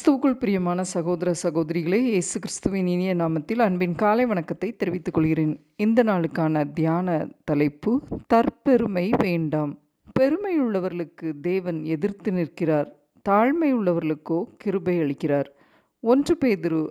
கிறிஸ்துவுக்குள் பிரியமான சகோதர சகோதரிகளே, இயேசு கிறிஸ்துவின் இனிய நாமத்தில் அன்பின் காலை வணக்கத்தை தெரிவித்துக் கொள்கிறேன். இந்த நாளுக்கான தியான தலைப்பு, தற்பெருமை வேண்டாம். பெருமையுள்ளவர்களுக்கு தேவன் எதிர்த்து நிற்கிறார், தாழ்மையுள்ளவர்களுக்கோ கிருபை அளிக்கிறார். 1 பேதுரு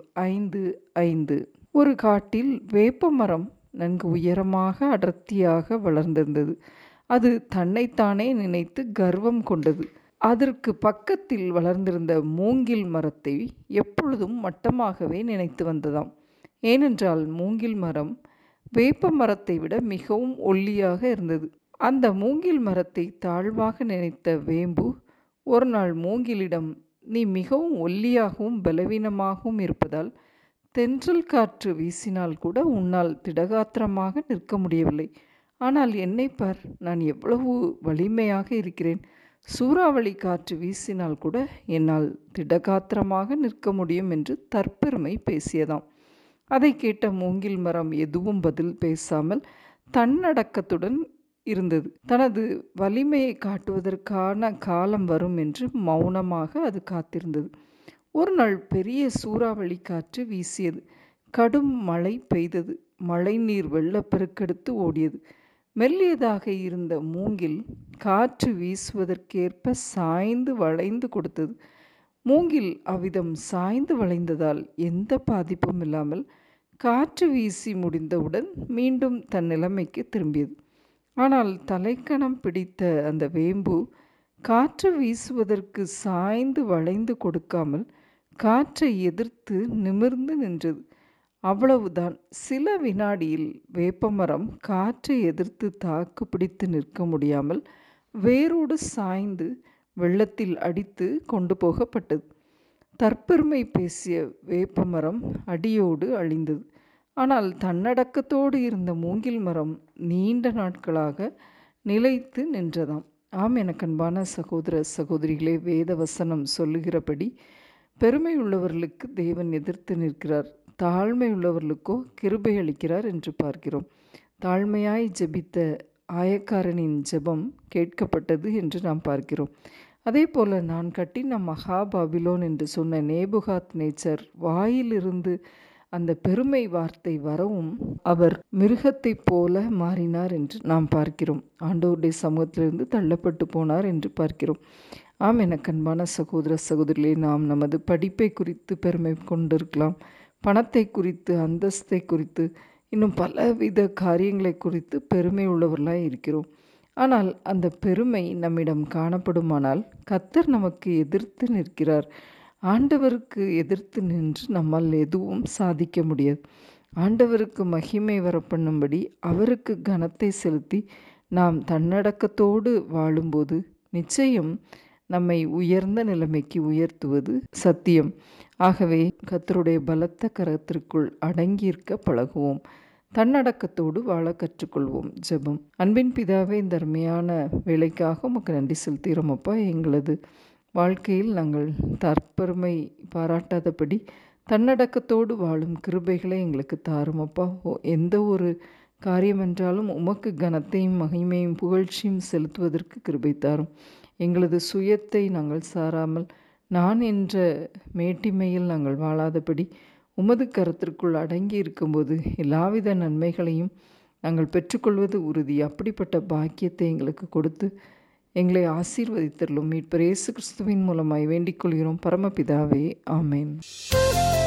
5:5. ஒரு காட்டில் வேப்ப மரம் நன்கு உயரமாக அடர்த்தியாக வளர்ந்திருந்தது. அது தன்னைத்தானே நினைத்து கர்வம் கொண்டது. அதற்கு பக்கத்தில் வளர்ந்திருந்த மூங்கில் மரத்தை எப்பொழுதும் மட்டமாகவே நினைத்து வந்ததாம். ஏனென்றால் மூங்கில் மரம் வேப்ப மரத்தை விட மிகவும் ஒல்லியாக இருந்தது. அந்த மூங்கில் மரத்தை தாழ்வாக நினைத்த வேம்பு ஒரு நாள் மூங்கிலிடம், நீ மிகவும் ஒல்லியாகவும் பலவீனமாகவும் இருப்பதால் தென்றல் காற்று வீசினால் கூட உன்னால் திடகாத்திரமாக நிற்க முடியவில்லை. ஆனால் என்னை பார், நான் எவ்வளவு வலிமையாக இருக்கிறேன். சூறாவளி காற்று வீசினால் கூட என்னால் திடகாத்திரமாக நிற்க முடியும் என்று தற்பெருமை பேசியதாம். அதை கேட்ட மூங்கில் மரம் எதுவும் பதில் பேசாமல் தன்னடக்கத்துடன் இருந்தது. தனது வலிமையை காட்டுவதற்கான காலம் வரும் என்று மௌனமாக அது காத்திருந்தது. ஒரு நாள் பெரிய சூறாவளி காற்று வீசியது. கடும் மழை பெய்தது. மழை நீர் வெள்ளப்பெருக்கெடுத்து ஓடியது. மெல்லியதாக இருந்த மூங்கில் காற்று வீசுவதற்கேற்ப சாய்ந்து வளைந்து கொடுத்தது. மூங்கில் அவ்விதம் சாய்ந்து வளைந்ததால் எந்த பாதிப்பும் இல்லாமல் காற்று வீசி முடிந்தவுடன் மீண்டும் தன் நிலைமைக்கு திரும்பியது. ஆனால் தலைக்கணம் பிடித்த அந்த வேம்பு காற்று வீசுவதற்கு சாய்ந்து வளைந்து கொடுக்காமல் காற்றை எதிர்த்து நிமிர்ந்து நின்றது. அவ்வளவுதான். சில வினாடியில் வேப்பமரம் காற்றை எதிர்த்து தாக்கு பிடித்து நிற்க முடியாமல் வேரோடு சாய்ந்து வெள்ளத்தில் அடித்து கொண்டு போகப்பட்டது. தற்பெருமை பேசிய வேப்பமரம் அடியோடு அழிந்தது. ஆனால் தன்னடக்கத்தோடு இருந்த மூங்கில் மரம் நீண்ட நாட்களாக நிலைத்து நின்றதாம். ஆம், எனக்கன்பான சகோதர சகோதரிகளே, வேத வசனம் சொல்லுகிறபடி பெருமை உள்ளவர்களுக்கு தேவன் எதிர்த்து நிற்கிறார், தாழ்மை உள்ளவர்களுக்கோ கிருபை அளிக்கிறார் என்று பார்க்கிறோம். தாழ்மையாய் ஜெபித்த ஆயக்காரனின் ஜெபம் கேட்கப்பட்டது என்று நாம் பார்க்கிறோம். அதே போல, நான் கட்டின மகா பாபிலோன் என்று சொன்ன நேபுகாத் நேச்சர் வாயிலிருந்து அந்த பெருமை வார்த்தை வரவும் அவர் மிருகத்தைப் போல மாறினார் என்று நாம் பார்க்கிறோம். ஆண்டவருடைய சமூகத்திலிருந்து தள்ளப்பட்டு போனார் என்று பார்க்கிறோம். ஆம், எனக்கன்பான சகோதர சகோதரிகளே, நாம் நமது படிப்பை குறித்து பெருமை கொண்டிருக்கலாம், பணத்தை குறித்து, அந்தஸ்தை குறித்து, இன்னும் பலவித காரியங்களை குறித்து பெருமை உள்ளவர்களாய் இருக்கிறோம். ஆனால் அந்த பெருமை நம்மிடம் காணப்படுமானால் கர்த்தர் நமக்கு எதிர்த்து நிற்கிறார். ஆண்டவருக்கு எதிர்த்து நின்று நம்மால் எதுவும் சாதிக்க முடியாது. ஆண்டவருக்கு மகிமை வரப்பண்ணும்படி அவருக்கு கனத்தை செலுத்தி நாம் தன்னடக்கத்தோடு வாழும்போது நிச்சயம் நம்மை உயர்ந்த நிலைமைக்கு உயர்த்துவது சத்தியம். ஆகவே கர்த்தருடைய பலத்த கரத்திற்குள் அடங்கியிருக்க பழகுவோம். தன்னடக்கத்தோடு வாழ கற்றுக்கொள்வோம். ஜெபம். அன்பின் பிதாவே, இந்த அருமையான வேலைக்காக உமக்கு நன்றி செலுத்துகிறோம் அப்பா. எங்களது வாழ்க்கையில் நாங்கள் தற்பெருமை பாராட்டாதபடி தன்னடக்கத்தோடு வாழும் கிருபைகளை எங்களுக்கு தாரும் அப்பா. எந்த ஒரு காரியம் என்றாலும் உமக்கு கனத்தையும் மகிமையும் புகழ்ச்சியும் செலுத்துவதற்கு கிருபை தாரும். எங்களது சுயத்தை நாங்கள் சாராமல் நான் என்ற மேட்டிமையில் நாங்கள் வாழாதபடி உமது கரத்திற்குள் அடங்கி இருக்கும்போது எல்லாவித நன்மைகளையும் நாங்கள் பெற்றுக்கொள்வது உறுதி. அப்படிப்பட்ட பாக்கியத்தை எங்களுக்கு கொடுத்து எங்களை ஆசீர்வதித்தருளும். மீட்பர் இயேசு கிறிஸ்துவின் மூலமாய் வேண்டிக் கொள்கிறோம் பரமபிதாவே. ஆமேன்.